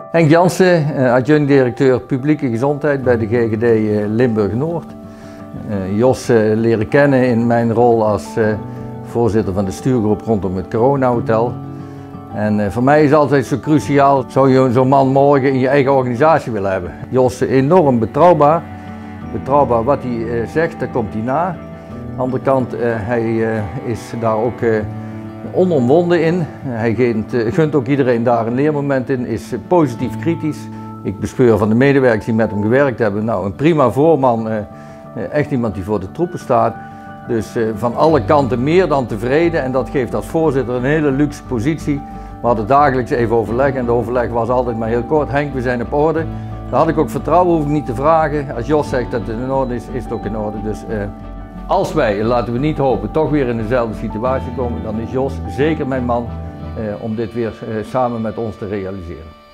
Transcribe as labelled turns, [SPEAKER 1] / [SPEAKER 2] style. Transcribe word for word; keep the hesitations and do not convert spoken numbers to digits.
[SPEAKER 1] Henk Jansen, adjunct-directeur publieke gezondheid bij de G G D Limburg-Noord. Jos leren kennen in mijn rol als voorzitter van de stuurgroep rondom het Corona-hotel. En voor mij is het altijd zo cruciaal, zou je zo'n man morgen in je eigen organisatie willen hebben. Jos is enorm betrouwbaar. Betrouwbaar wat hij zegt, daar komt hij na. Aan de andere kant, hij is daar ook onomwonden in. Hij gunt, gunt ook iedereen daar een leermoment in, is positief kritisch. Ik bespeur van de medewerkers die met hem gewerkt hebben, nou een prima voorman, echt iemand die voor de troepen staat. Dus van alle kanten meer dan tevreden en dat geeft als voorzitter een hele luxe positie. We hadden dagelijks even overleg en de overleg was altijd maar heel kort. Henk, we zijn op orde. Daar had ik ook vertrouwen, hoef ik niet te vragen. Als Jos zegt dat het in orde is, is het ook in orde. Dus uh, als wij, laten we niet hopen, toch weer in dezelfde situatie komen, dan is Jos zeker mijn man uh, om dit weer uh, samen met ons te realiseren.